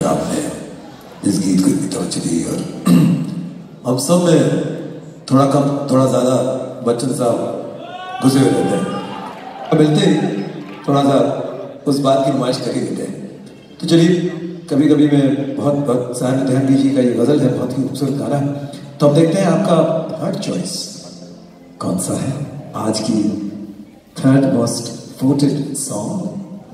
आपने इस गीत को इतनी तवज्जो दी और हम सब में थोड़ा कम थोड़ा ज़्यादा बच्चन साहब घुसे हुए रहते हैं, मिलते ही थोड़ा सा उस बात की नुमाइश कर ही देते हैं। तो चलिए कभी कभी मैं बहुत साहिब दहनवी जी का ये गज़ल है, बहुत ही खूबसूरत गाना है। तो अब देखते हैं आपका थर्ड चॉइस कौन सा है आज की थर्ड मोस्ट वोटेड सॉन्ग।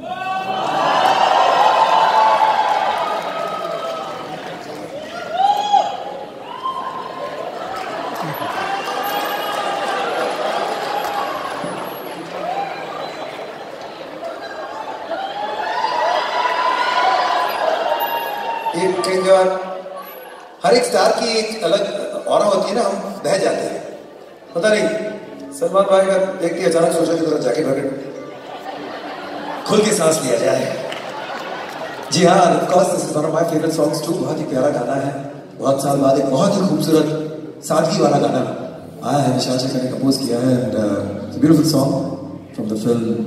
हर एक स्टार की एक अलग ऑरा होती है ना, हम बह जाते हैं। पता नहीं सलमान भाई का देख के अचानक सोचा कि थोड़ा जाके भगत खुल के सांस लिया जाए। जी हाँ, of course this is one of my favourite songs too. बहुत ही प्यारा गाना है, बहुत साल बाद एक बहुत ही खूबसूरत सादगी वाला गाना आया है, विशाल शेखर ने कंपोज किया है and beautiful song from the film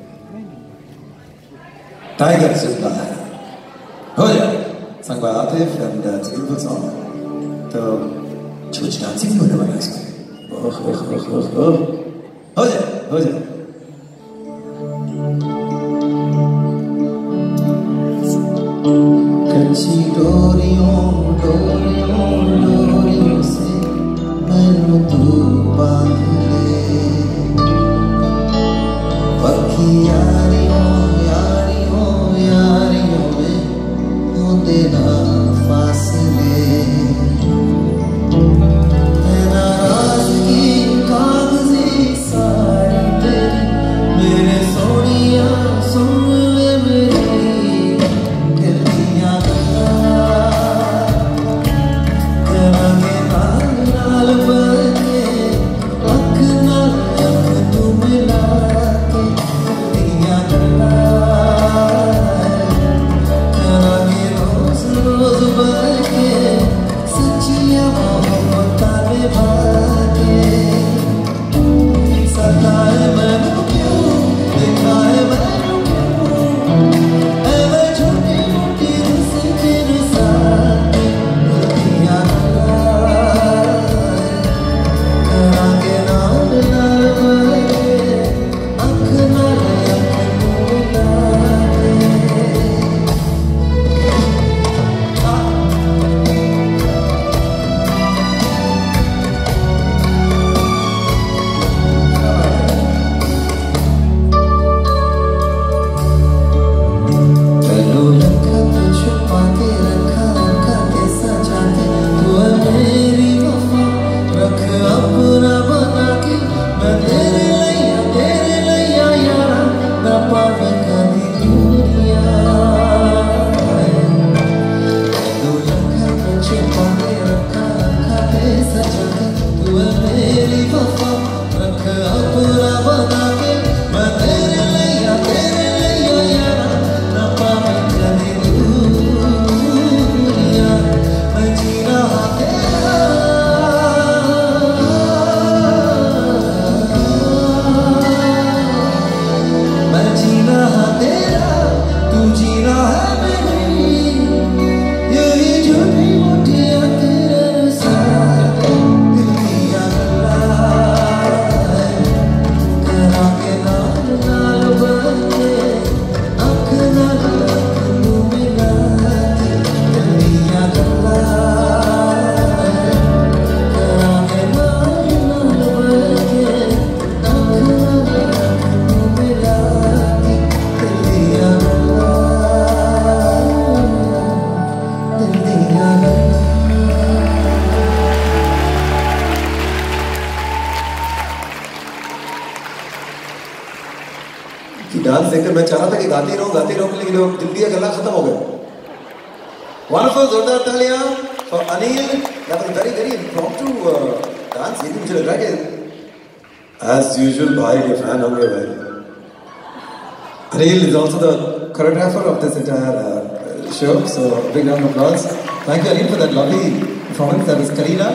Tiger Zinda Hai. हो जाए sung by Atif and it's a beautiful song. तो कुछ डांसिंग होने वाला है इसमें। हो जाए। कच्ची डोरियों से मैनू तू बांध ले, पक्की यारियों में देना फासले, नाराज़गी कागज़ी साड़ी तेरी मेरे सोनिया सुन ले मेरी दिल दियां करांगे नाल बने अख नाल अख तू मिला के दियां रोज बरके सच्चियां मोहब्बतां निभाके, सताए मैनू क्यों दिखाए मैनू क्यों ऐवे छोटी मोटी रुस्सी रुसाके दियां करांगे नाल बरके अख नाल अख मिला डांस देखकर मैं चाह रहा था कि गाती रहूं लेकिन दिल दिया गला खत्म हो गया। वंडरफुल, जोरदार तालियां for Anil. That was very very impromptu dance. ये मुझे लग रहा है कि एज यूजुअल भाई के फैन होंगे भाई। Anil is also the choreographer of this entire show, so big round of applause. Thank you Anil for that lovely performance. That was Kareena.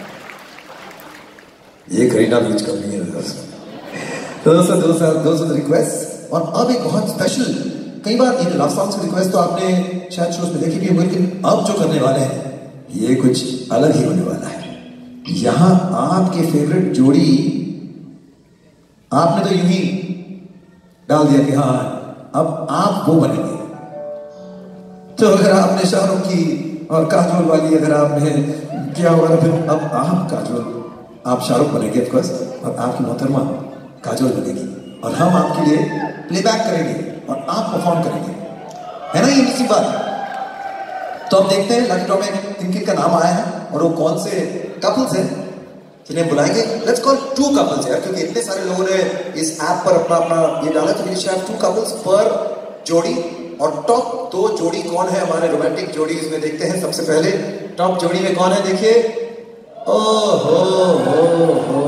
ये करीना बीच करनी है दोस्तों। those are the requests। और अब एक बहुत स्पेशल कई बार ये लव सॉन्ग्स की रिक्वेस्ट तो आपने शायद शोज में देखी भी होगी, लेकिन अब जो करने वाले हैं ये कुछ अलग ही होने वाला है। यहां आपके फेवरेट जोड़ी आपने तो यूं ही डाल दिया कि हाँ अब आप वो बनेंगे। तो अगर आपने शाहरुख की और काजोल वाली अगर आपने किया होगा तो फिर अब आप काजोल, आप शाहरुख बनेंगे ऑफकोर्स, और आपकी मोहतरमा काजोल बनेगी, और हम आपके लिए प्लेबैक करेंगे और आप परफॉर्म करेंगे, है ना? ये इसी बात। तो अब देखते हैं लकी ड्रॉ में किन किन का नाम आया है और वो कौन से कपल्स हैं जिन्हें बुलाएंगे। लेट्स कॉल 2 कपल्स यार, क्योंकि इतने सारे लोगों ने इस ऐप पर अपना अपना ये डाला, तो वी शैल हैव 2 कपल्स पर जोड़ी। और टॉप 2 जोड़ी कौन है हमारे रोमांटिक जोड़ी, इसमें देखते हैं। सबसे पहले टॉप जोड़ी में कौन है, देखिए। ओहो हो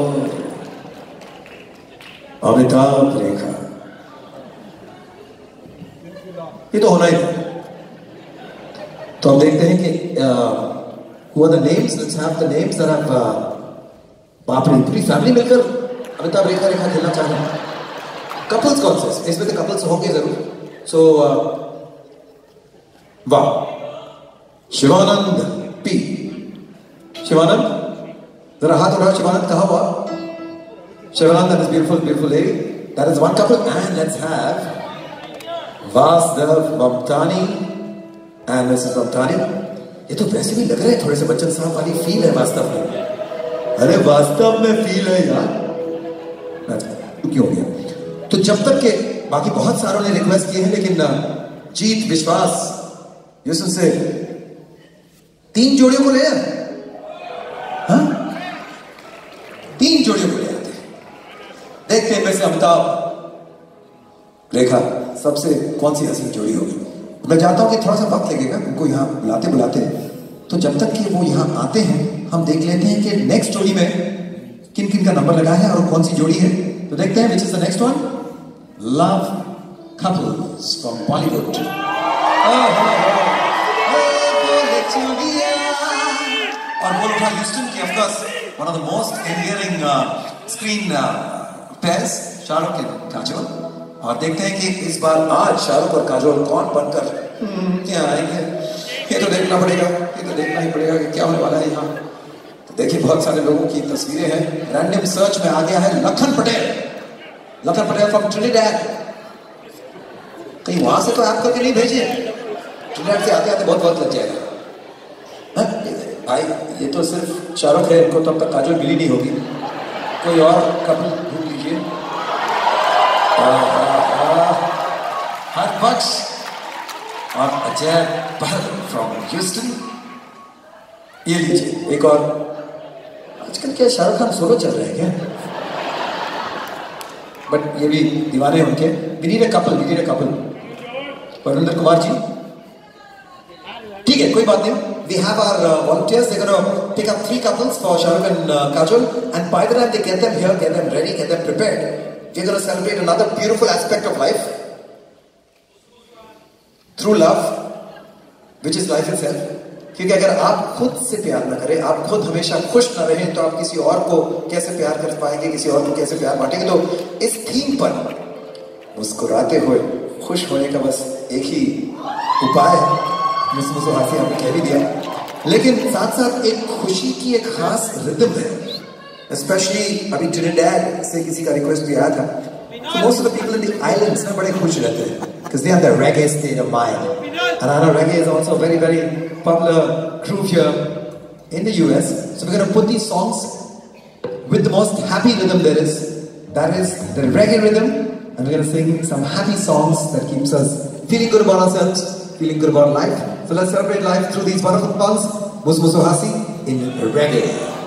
अमिताभ रेखा, ये तो होना ही था। तो हम देखते हैं कि who are the names? Let's have the names that have बाप रे पूरी फैमिली मिलकर अमिताभ रेखा खेलना चाह रहे हैं। कपल्स कौन से, इसमें तो कपल्स होंगे जरूर। सो वाह, शिवानंद पी, शिवानंद जरा हाथ उठाओ। शिवानंद कहाँ हुआ? Shivanand, that is beautiful, beautiful lady. That is one couple. And let's have Vasudev Mamtani and Mrs. Mamtani. ये तो वैसे भी लग रहे हैं थोड़े से बच्चन साहब वाली फील है वास्तव में। अरे वास्तव में फील है यार, क्यों हो गया? तो जब तक के बाकी बहुत सारों ने रिक्वेस्ट किए हैं, लेकिन जीत, विश्वास, यूसुफ से 3 जोड़ियों को ले आए। हाँ, 3 जोड़ियों को ले आते हैं। देखते हैं वैसे अमिताभ रेखा सबसे कौन सी हसीन जोड़ी होगी। मैं चाहता हूं कि थोड़ा सा वक्त लगेगा उनको यहाँ बुलाते बुलाते, तो जब तक कि वो यहाँ आते हैं हम देख लेते हैं कि नेक्स्ट जोड़ी में किन किन का नंबर लगा है और कौन सी जोड़ी है। तो देखते हैं which is the next one. Love couples from Bollywood. और बोल उठा ह्यूस्टन की, of course one of the most endearing screen pairs, Shahrukh and Kajol. और देखते हैं कि इस बार आज शाहरुख और काजोल कौन बनकर क्या आएंगे। ये तो देखना पड़ेगा, ये तो देखना ही पड़ेगा कि क्या होने वाला है यहाँ। तो देखिए बहुत सारे लोगों की तस्वीरें हैं। रैंडम सर्च में आ गया है लखन पटेल, लखन पटेल फ्रॉम ट्रिनिडैड। कहीं वहां से तो आप करके नहीं भेजिए, ट्रिनिडैड से आते आते बहुत बहुत लग जाएगा। भाई ये तो सिर्फ शाहरुख है, इनको तो अब तक काजोल मिली नहीं होगी। कोई और कपल ढूंढ लीजिए। हर बख्श और अजय बहल फ्रॉम ह्यूस्टन। ये लीजिए एक और। आजकल क्या शाहरुख खान सोलो चल रहे हैं क्या? बट ये भी दीवाने उनके। We need a couple, we need a couple. Parvinder Kumar ji, ठीक है कोई बात नहीं। We have our volunteers. They're going to pick up 3 couples for Shahrukh and Kajol, and by the time they get them here, get them ready, get them prepared, we're going to celebrate another beautiful aspect of life through love, which is life itself. क्योंकि अगर आप खुद से प्यार ना करें, आप खुद हमेशा खुश ना रहें, तो आप किसी और को कैसे प्यार कर पाएंगे, किसी और को कैसे प्यार बांटेंगे। तो इस थीम पर मुस्कुराते हुए खुश होने का बस एक ही उपाय है। मुझसे हाथी आपने कह भी दिया, लेकिन साथ साथ एक खुशी की एक खास रिदम है। स्पेशली अभी ट्रिनिडैड से किसी का रिक्वेस्ट भी आया था। So most of the people in the islands में बड़े खुश रहते हैं because they have the reggae state of mind. And I know reggae is also a very very popular groove here in the US. So we're going to put these songs with the most happy rhythm there is. That is the reggae rhythm, and we're going to sing some happy songs that keeps us feeling good about ourselves, feeling good about life. So let's celebrate life through these wonderful songs. Mus Muso Hasi in reggae.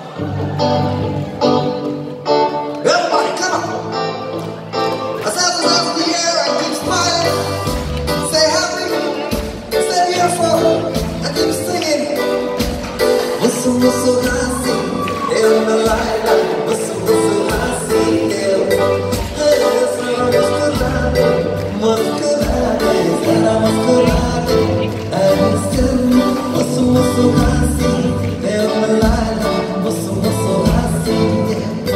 Everybody, come on! Ourselves out of the air, I keep smiling. Stay happy, stay beautiful, I keep singing. Muso Muso Hasi, in the light, Muso Muso Hasi, Muso Hasi,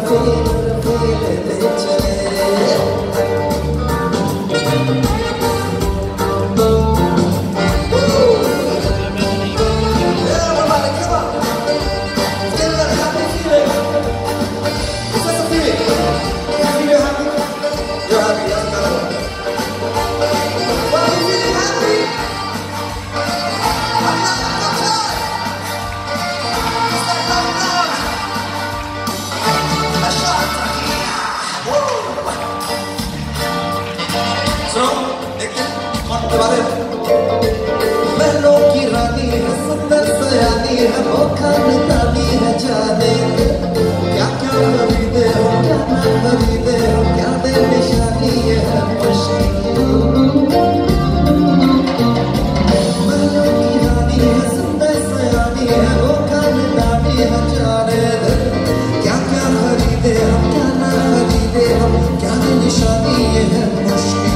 Rafi लेते चले महलों की रानी है, सुंदर सयानी है, वो खानदानी है, जाने क्या क्या खरीदे हो, क्या ना खरीदे हो, क्या दे निशानी है मुश्किल। महलों की रानी है, सुंदर सयानी है, वो खानदानी है, जाने क्या क्या खरीदे हो, क्या ना खरीदे हो, क्या दे निशानी है मुश्किल।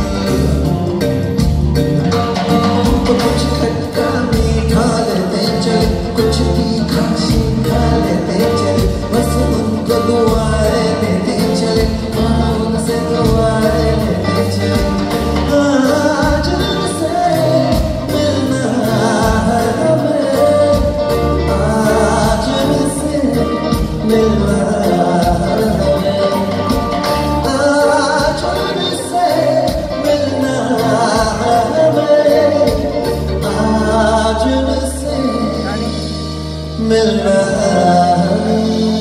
कुछ खट्टा मीठा लेते चल, कुछ तीखा शीखा लेते चल, बस उनको दुआएं देते चले, उनसे दुआएं लेते चले। आज उनसे मिलना है हमें, आज उनसे मिलना है हमें, आज उनसे मिलना है हमें, आज उनसे मिलना है।